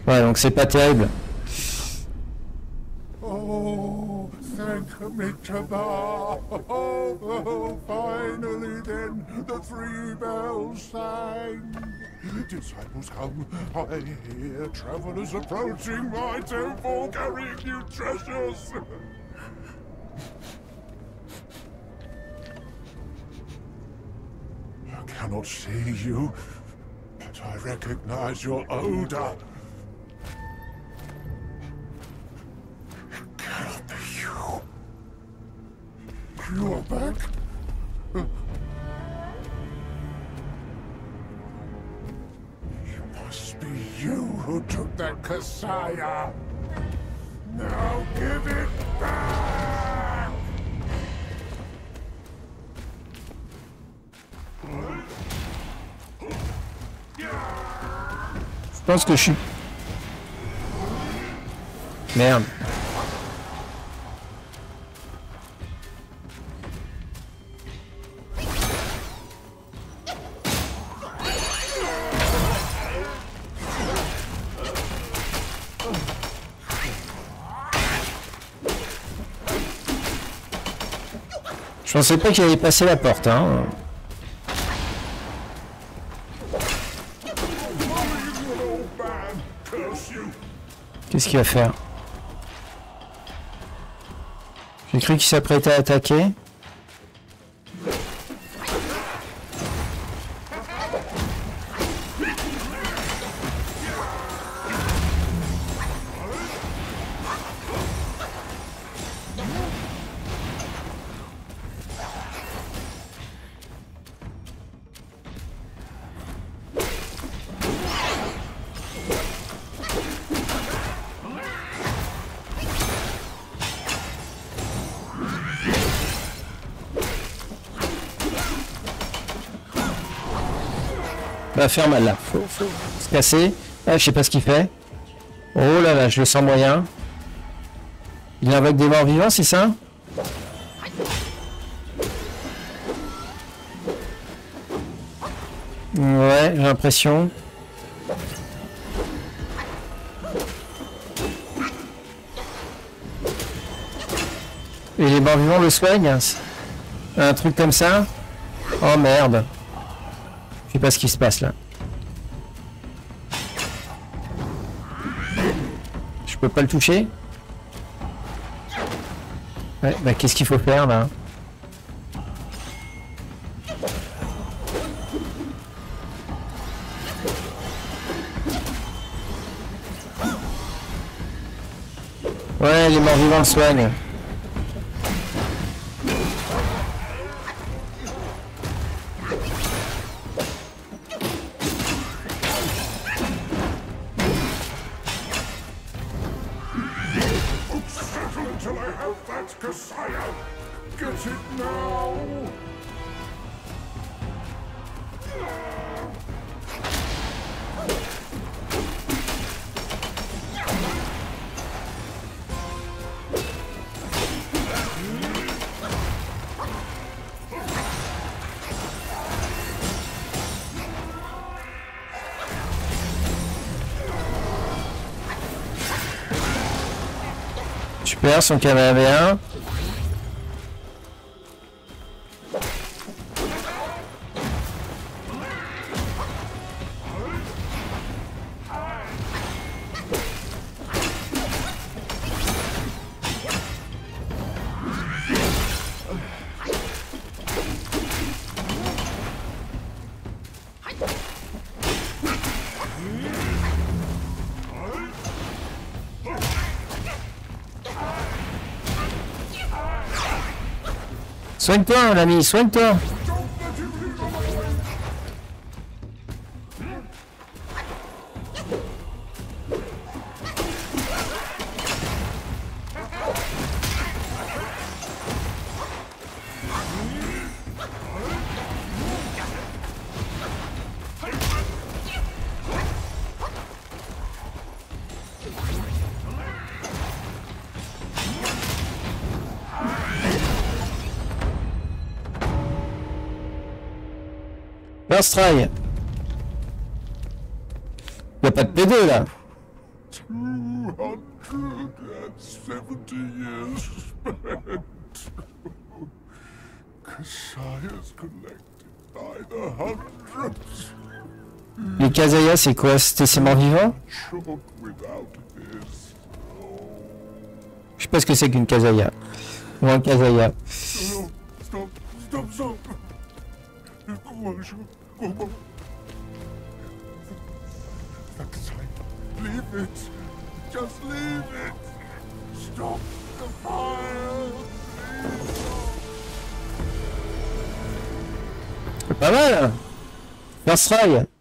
Ouais, donc c'est pas terrible. Oh, thank me to God. Oh, finally then, the 3 bells sang. Disciples come, I hear travelers approaching my temple carrying new treasures. I cannot see you, but I recognize your odor. It cannot be you. You are back? It must be you who took that Kasaya. Now give it back! Je pense que je suis... Merde. Je pensais pas qu'il allait passer la porte, hein. Qu'est-ce qu'il va faire? J'ai cru qu'il s'apprêtait à attaquer. Va faire mal là, faut se casser. Ah, je sais pas ce qu'il fait. Oh là là, je le sens moyen. Il invoque des morts vivants, c'est ça? Ouais, j'ai l'impression. Et les morts vivants le soignent? Un truc comme ça? Oh merde. Je sais pas ce qui se passe là. Je peux pas le toucher? Ouais, bah qu'est-ce qu'il faut faire là? Ouais, les morts vivants le soignent. Super, son Kamehameha. Soigne-toi, l'ami, soigne-toi. Burst Try. Il n'y a pas de P2 là. 270 years spent. Kasayas collected by the hundreds. Les Kazaya, c'est quoi? C'était ces morts vivants? Short without this. Je sais pas ce que c'est qu'une Kazaya. Ou un Kazaya. Stop, stop, stop. Comment je... Comment... Leave it. Just leave it. Stop the fire. Pas mal. First try.